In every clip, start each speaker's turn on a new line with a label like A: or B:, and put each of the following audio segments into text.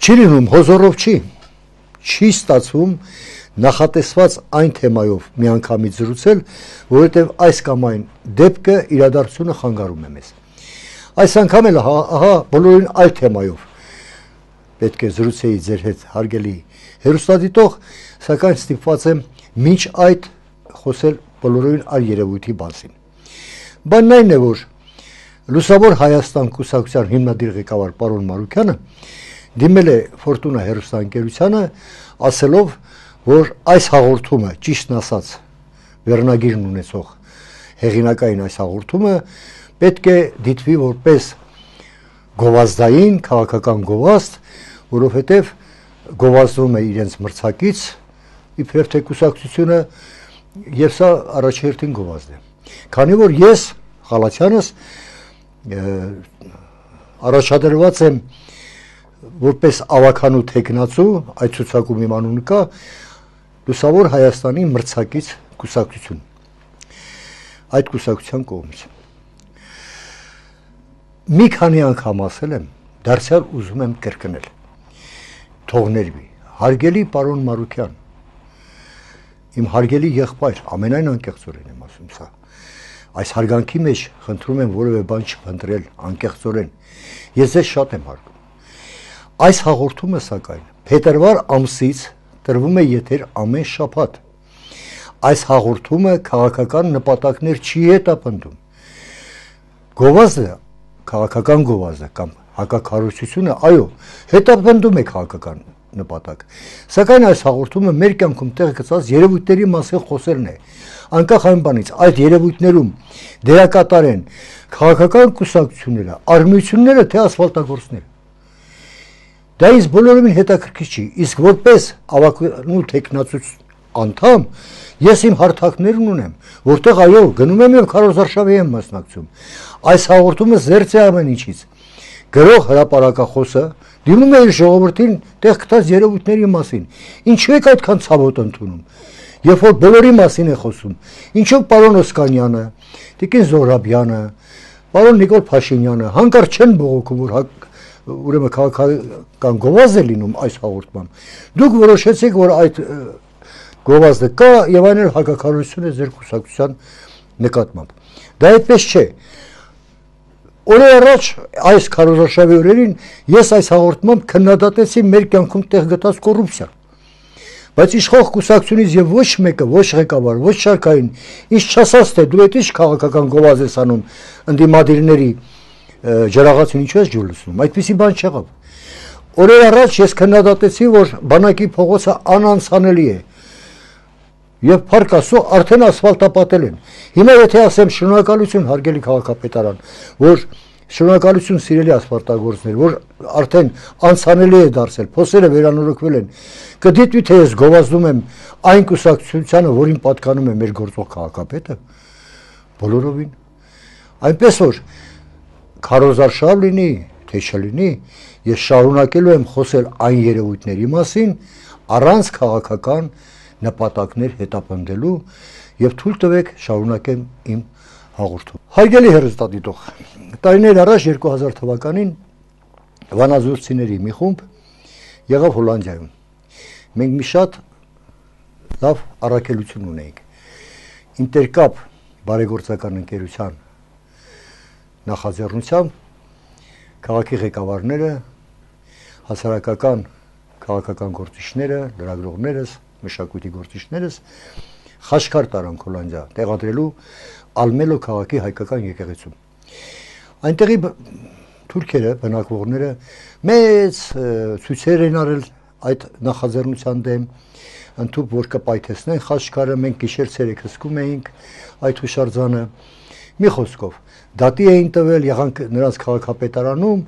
A: Չի լինում հոզորով չի ստացվում նախատեսված այն թեմայով միանգամից զրուցել, որովհետև այս կամ այն դեպքը իրադարձությունը խանգարում է մեզ։ Այս անգամ էլ ահա բոլորին այլ թեմայով պետք է զրուցեի ձեր հետ հարգելի հեռուստադիտող, սակայն ստիպված եմ մինչ այդ խոսել բոլորին այլ երևույթի մասին։ Բանն այն է, որ Լուսավոր Հայաստան կուսակցության հիմնադիր ղեկավար պարոն Մարուկյանը դիմել է Ֆորտունա հեռուստաընկերությանը, ասելով, որ այս հաղորդումը, ճիշտն ասած, վերնագիրն ունեցող հեղինակային այս հաղորդումը պետք է դիտվի որպես գովազդային, քաղաքական գովազդ, որովհետև գովազդվում է իրենց մրցակից, իբրև թե կուսակցությունը, եւ սա առաջերտին գովազդ է։ Քանի որ ես Ղալաթյանս առաջադրված եմ որպես ավականու թեկնածու, այդ ցուցակում իմ անունը կա, Լուսավոր Հայաստանի մրցակից կուսակցություն, այդ կուսակցության կողմից։ Մի քանի անգամ ասել եմ, դարձյալ ուզում եմ կրկնել, թող ներվի, հարգելի պարոն Մարուկյան, իմ հարգելի եղբայր, ամենայն անկեղծորեն եմ ասում սա, այս հարգանքի մեջ խնդրում եմ որևէ բան չփնտրել անկեղծորեն, ես ձեզ շատ եմ հարգում։ Այս հաղորդումը սակայն փետրվար ամսից տրվում է եթեր ամեն շաբաթ։ Այս հաղորդումը քաղաքական նպատակներ չի հետապնդում։ Գովազդը, քաղաքական գովազդը կամ հակակառուցությունը, այո, հետապնդում է քաղաքական նպատակ։ Սակայն այս հաղորդումը մեր կյանքում տեղ գցած երևույթների մասին խոսելն է։ Անկախ այն բանից, այդ երևույթներում դերակատար են քաղաքական կուսակցությունները, արմիությունները, թե ասֆալտագործները։ Դա ինձ բոլորովին հետաքրքիր չի, իսկ որպես ավականու թեկնածու անդամ ես իմ հարթակներն ունեմ, որտեղ այո, գնում եմ եւ քարոզարշավի եմ մասնակցում։ Այս հաղորդումը զերծ է ամեն ինչից։ Գրող հրապարակախոսը դիմում է իր ժողովրդին տեղ գտած երևույթների մասին։ Ինչու եք այդքան ցավոտ ընդունում։ Երբ որ բոլորի մասին է խոսում, ինչու պարոն Օսկանյանը, Տիկին Զոհրաբյանը, պարոն Նիկոլ Փաշինյանը հանկարծ չեն բողոքում, որ ուրեմն քաղաքական գովազդ է լինում այս հաղորդմամբ։ Դուք որոշեցիք, որ այդ գովազդը կա եւ այն էլ հակակառուցություն է ձեր կուսակցության նկատմամբ։ Դա այդպես չէ։ Օրեր առաջ այս քարոզարշավի օրերին ես այս հաղորդմամբ քննադատեցի մեր կյանքում տեղ գտած կոռուպցիան։ Բայց իշխող կուսակցությունից եւ ոչ մեկը, ոչ ղեկավար, ոչ շարքային ինչ չասաց, թե դու այդ ինչ քաղաքական գովազդ ես անում ընդդիմադիրների ջրաղացին ինչու ես ջուր լցնում, այդպիսի բան չեղավ։ Օրեր առաջ ես քննադատեցի, որ բանակի փողոցը անանցանելի է եւ փառք Աստծո արդեն ասֆալտապատել են։ Հիմա եթե ասեմ շնորհակալություն հարգելի քաղաքապետարան, որ շնորհակալություն սիրելի ասֆալտագործներ, որ արդեն անցանելի է դարձել, փոսերը վերանորոգվել են, կդիտվի թե ես գովազդում եմ այն կուսակցությանը, որին պատկանում է մեր գործող քաղաքապետը, բոլորովին։ Այնպես որ քարոզարշավ լինի, թե չլինի, ես շարունակելու եմ խոսել այն երևույթների մասին, առանց քաղաքական նպատակներ հետապնդելու եւ թույլ տվեք շարունակեմ իմ հաղորդումը։ Հարգելի հեռուստադիտող, տարիներ առաջ 2000 թվականին վանաձորցիների մի խումբ եղավ Հոլանդիայում։ Մենք մի շատ լավ առաքելություն ունեինք։ Ինտերկապ բարեգործական ընկերության նախաձեռնությամբ քաղաքի ղեկավարները, հասարակական քաղաքական գործիչները, լրագրողներս, մշակույթի գործիչներս խաչքար տարանք Հոլանդիա տեղադրելու Ալմելո քաղաքի հայկական եկեղեցում։ Այնտեղի թուրքերը, բնակվողները մեծ ցույցեր են արել այդ նախաձեռնության դեմ, ընդհուպ որ կպայթեցնեն խաչքարը, մենք գիշեր-ցերեկ հսկում էինք այդ հուշարձանը։ Մի խոսքով, դատի էին տվել, եղանք նրանց քաղաքապետարանում,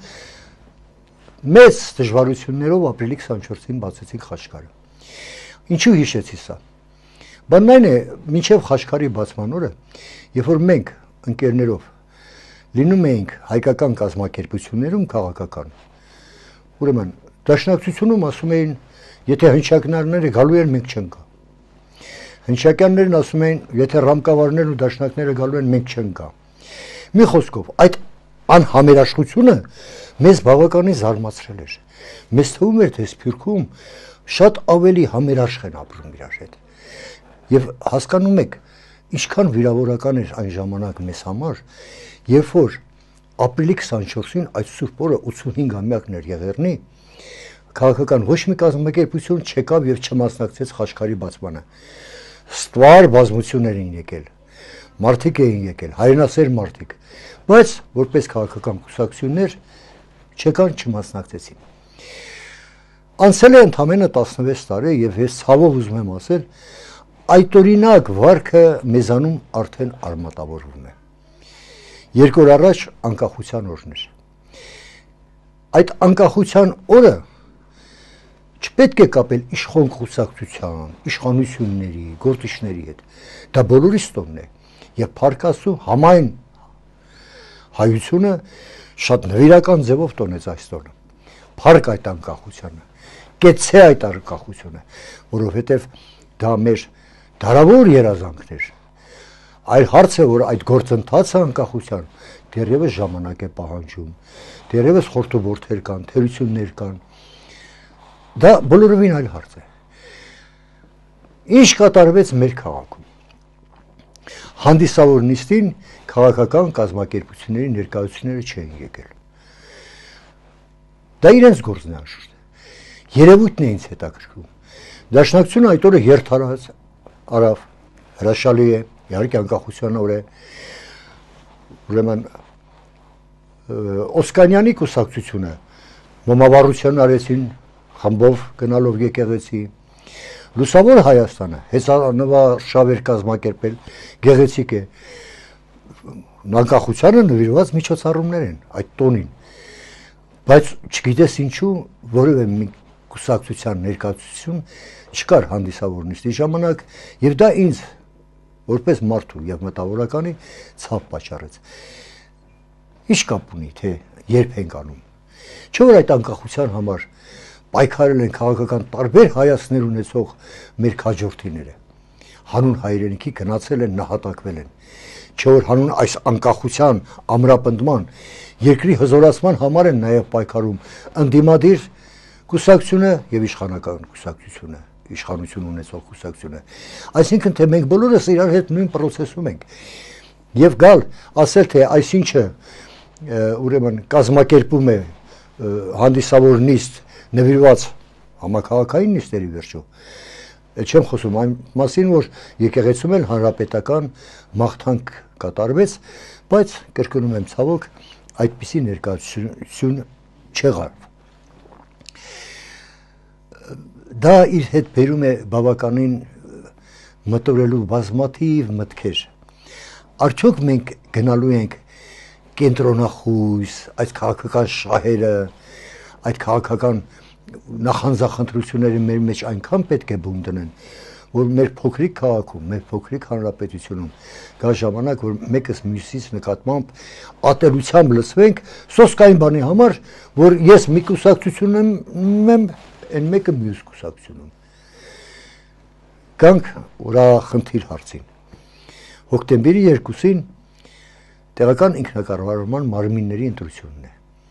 A: մեծ դժվարություններով ապրիլի 24-ին բացեցինք խաչքարը։ Ինչու հիշեցի սա։ Բանն այն է, մինչև խաչքարի բացման օրը, երբ որ մենք ընկերներով լինում էինք հայկական կազմակերպություններում քաղաքական, ուրեմն դաշնակցությունում ասում էին, եթե հնչակներները գալու են, մենք չենք գա։ Հնչակյաններն ասում էին, եթե ռամկավարներն ու դաշնակները գալու են, մենք չենք գա։ Մի խոսքով, այդ անհամերաշխությունը մեզ բավականին զարմացրել էր։ Մեզ թվում էր, թե Սփյուռքում շատ ավելի համերաշխ են ապրում իրար հետ։ Եվ հասկանում եք, ինչքան վիրավորական էր այն ժամանակ մեզ համար, երբ որ ապրիլի 24-ին այդ սուրբ օրը 85-ամյակն էր Եղեռնի, քաղաքական ոչ մի կազմակերպություն չեկավ եւ չմասնակցեց խաչքարի բացմանը։ Ստվար բազմություններ էին եկել, մարդիկ էին եկել, հայրենասեր մարդիկ, բայց որպես քաղաքական կուսակցություններ չեկան, չմասնակցեցին։ Անցել է ընդամենը 16 տարի եւ ես ցավով ուզում եմ ասել, այդօրինակ վարքը մեզանում արդեն արմատավորվում է։ Երկու օր առաջ անկախության օրն էր։ Այդ անկախության օրը չպետք է կապել իշխան կուսակցության, իշխանությունների, գործիչների հետ։ Դա բոլորիս տոնն է։ Եվ Փառք Աստծո համայն հայությունը շատ նվիրական ձևով տոնեց այս տոնը։ Փառք այդ անկախությանը, կեցցե այդ անկախությունը, որովհետև դա մեր դարավոր երազանքներ։ Այլ հարց է, որ այդ գործընթացը անկախության դեռևս ժամանակ է պահանջում, դեռևս խորհրդորդեր կան, թերություններ կան։ Դա բոլորովին այլ հարց է։ Ինչ կատարվեց մեր քաղաքում։ Հանդիսավոր նիստին քաղաքական կազմակերպությունների ներկայացուցիչները չէին եկել։ Դա իրենց գործն է անշուշտ։ Երևույթն է ինձ հետաքրքրում։ Դաշնակցությունը այդ օրը երթարած արավ, հրաշալի է, իհարկե անկախության օր է։ Ուրեմն Օսկանյանի կուսակցությունը մոմավառություն արեցին խմբով գնալով եկեղեցի։ Լուսավոր Հայաստանը հեծանվարշավ էր կազմակերպել, գեղեցիկ է։ Անկախությանը նվիրված միջոցառումներ են այդ տոնին։ Բայց չգիտես ինչու որևէ մի կուսակցության ներկայացություն չկար հանդիսավոր նիստի ժամանակ, եւ դա ինձ որպես մարդու եւ մտավորականի ցավ պատճառեց։ Ինչ կապ ունի, թե երբ ենք անում։ Չէ՞ որ այդ անկախության համար պայքարել են քաղաքական տարբեր հայացքներ ունեցող մեր քաջորդիները։ Հանուն հայրենիքի գնացել են, նահատակվել են։ Չէ՞ որ հանուն այս անկախության ամրապնդման, երկրի հզորացման համար են նաև պայքարում ընդդիմադիր կուսակցությունը եւ իշխանական կուսակցությունը, իշխանություն ունեցող կուսակցությունը։ Այսինքն թե մենք բոլորս իրար հետ նույն process-ում ենք։ Եվ գալ ասել թե այսինչը ուրեմն կազմակերպում է հանդիսավոր նիստ նվիրված համակարգային նիստերի վերջո։ Չեմ խոսում այն մասին, որ եկեղեցում էլ հանրապետական մաղթանք կատարվեց, բայց կրկնում եմ ցավոք, այդպիսի ներկայացություն չեղավ։ Դա իր հետ բերում է բավականին մտորելու բազմաթիվ մտքեր։ Արդյոք մենք գնալու ենք կենտրոնախույս, այդ քաղաքական շահերը, այդ քաղաքական նախանձախնդրությունները մեր մեջ այնքան պետք է բուն դնեն, որ մեր փոքրիկ քաղաքում, մեր փոքրիկ հանրապետությունում գա ժամանակ, որ մեկս մյուսից նկատմամբ ատելությամբ լսվենք սոսկային բանի համար, որ ես մի կուսակցություն եմ, այն մեկը մյուս կուսակցությունում։ Գանք ուրախնդիր հարցին։ Հոկտեմբերի 2-ին տեղական ինքնակառավարման մարմինների ընտրությունն է։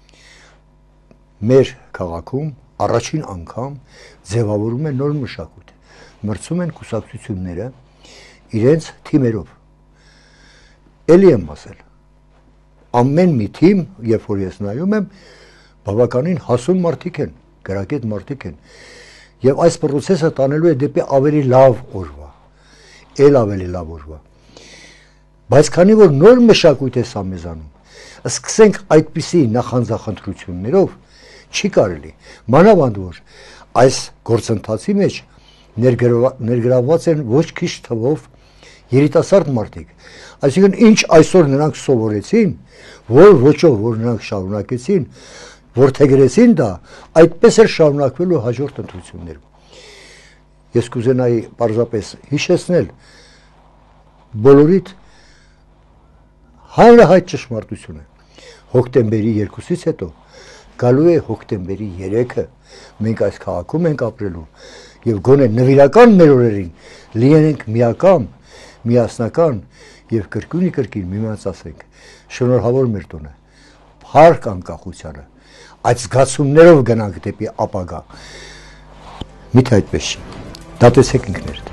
A: Մեր քաղաքում առաջին անգամ ձևավորում է նոր մշակույթ։ Մրցում են կուսակցությունները իրենց թիմերով։ Էլի եմ ասել, ամեն մի թիմ, երբ որ ես նայում եմ, բավականին հասուն մարդիկ են, գրագետ մարդիկ են, եւ այս process-ը տանելու է դեպի ավելի լավ օրվա, ել ավելի լավ օրվա։ Բայց քանի որ նոր մշակույթ է սա մեզանում, սկսենք այդպիսի նախանձախնդրություններով, չի կարելի, մանավանդ որ այս գործընթացի մեջ ներգրավված են ոչ քիչ թվով երիտասարդ մարդիկ, այսինքն ինչ այսօր նրանք սովորեցին, որ ոճով որ նրանք շարունակեցին, որդեգրեցին դա, այդպես էլ շարունակվելու հաջորդ ընտրություններում։ Ես կուզենայի պարզապես հիշեցնել բոլորիդ հանրահայտ ճշմարտությունը։ Հոկտեմբերի 2-ից հետո գալու է հոկտեմբերի 3-ը, մենք այս քաղաքում ենք ապրելու եւ գոնե նվիրական մեր օրերին լինենք միակամ, միասնական եւ կրկին միմյանց ասենք շնորհավոր մեր տոնը, հարկ անկախությանը, այդ զգացումներով գնանք դեպի ապագա։ Միթե այդպես չի։ Դատեցեք ինքներդ։